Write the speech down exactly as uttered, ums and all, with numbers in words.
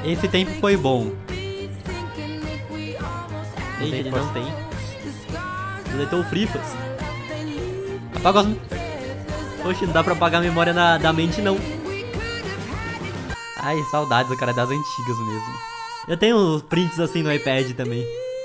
esse tempo foi bom. Eita, Ele posso- não tem. Deletou o Frifas. Apaga os... Oxe, não dá pra apagar a memória na, da mente, não. Ai, saudades, cara, das antigas mesmo. Eu tenho prints assim no iPad também.